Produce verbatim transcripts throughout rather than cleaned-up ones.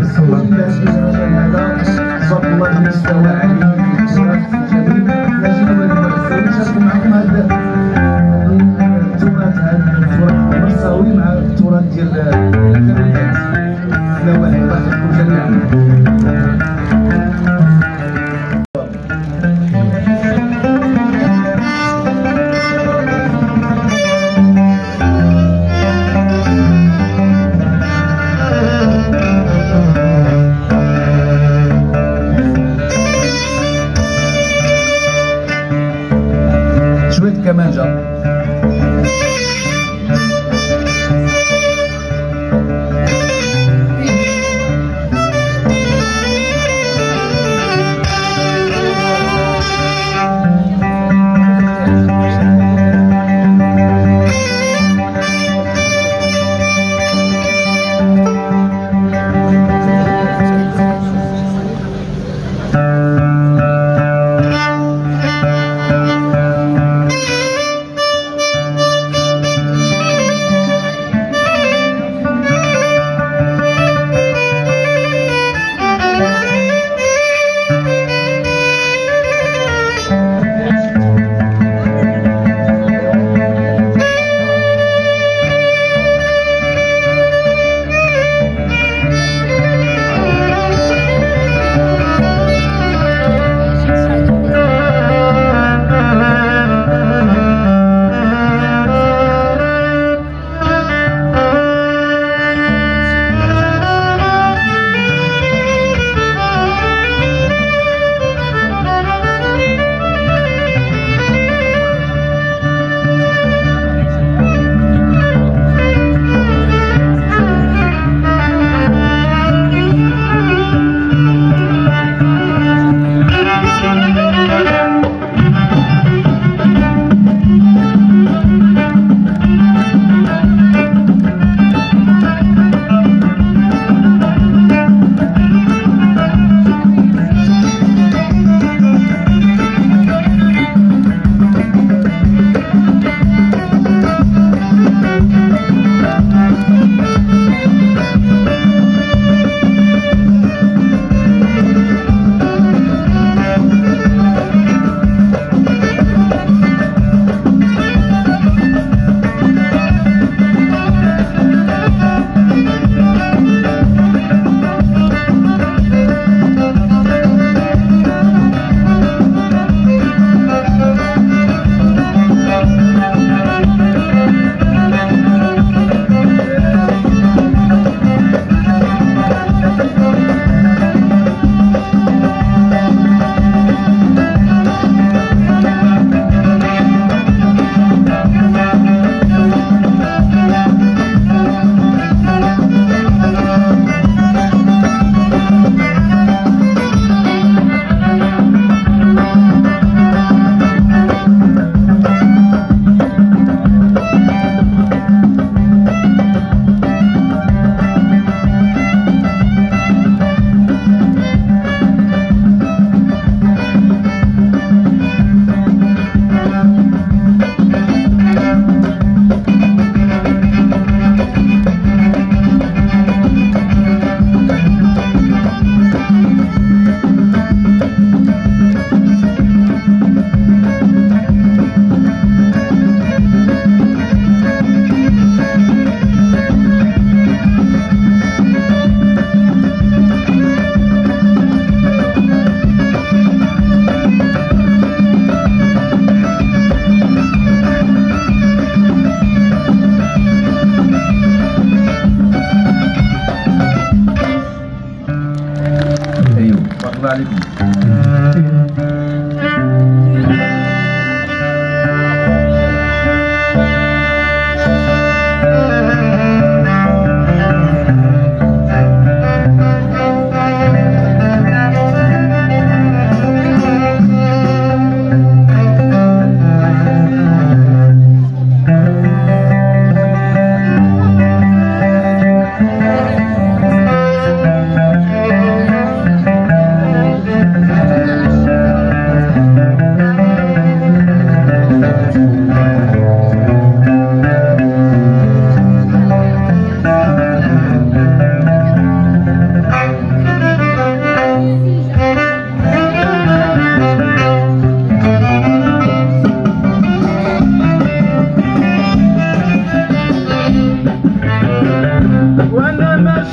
كنصور باش المجال هذا تبارك الله المستوى عالي في التراث الجميل. نجي نوريكم نشاركوا معكم هذا التراث هذا التراث المرصاوي مع التراث ديال الكريمات. نواحي الله يحفظكم جميعا. شوية كمانجة. الله عليكم.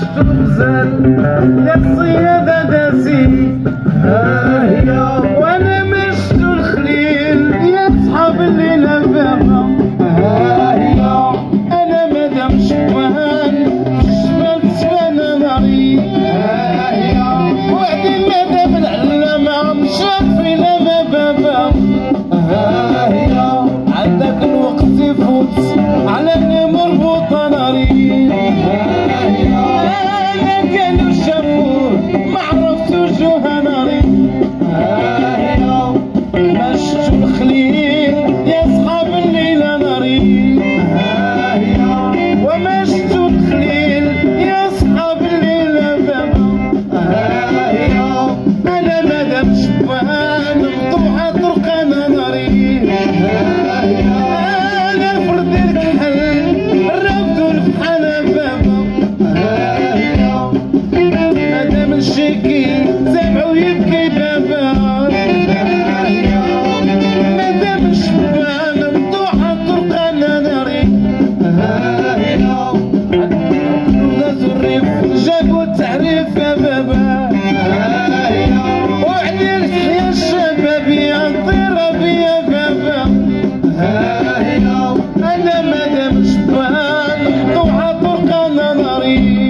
شفتو غزال للصيادة داسي ها هي وانا ما شفتو الخليل يا صحاب الليلة بابا ها هي انا مادام شبان شبان سبانة ناري ها هي وعدي مادام العلامة مشات فينا ما بابا ها هي عندك الوقت يفوت على اللي مربوطة ناري انا كانوا شافوه ما عرفتو جوها ناري ما شفتو الخليل يا صحاب الليلة ناري وما شفتو الخليل يا صحاب الليلة بابا انا مادام شبان مطوحة طرقانة ناري انا فرد الكحل الرفدو الفحالة بابا مادام الشيكي سامعو يبكي بابا مادام شبان مطوحة طرقانة ناري غازو الريف جابو التعريف يا بابا وعلي الحياة الشبابية طيرة بيا بابا أنا مادام شبان مطوحة طرقانة ناري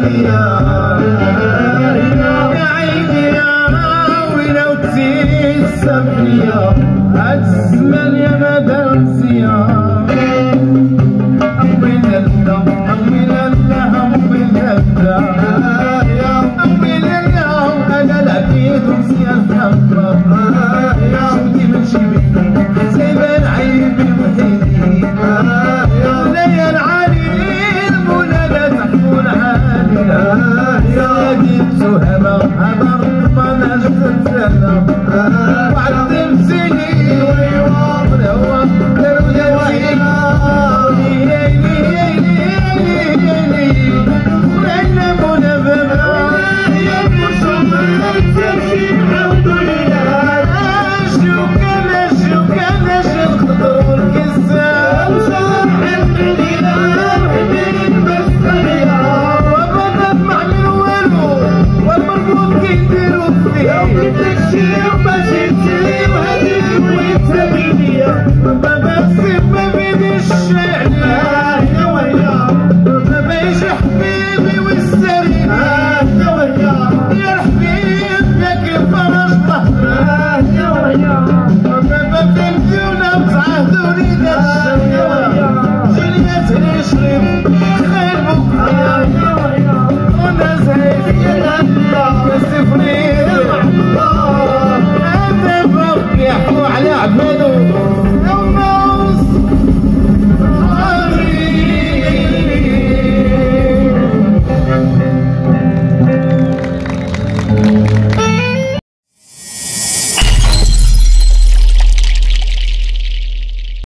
حبيبي يا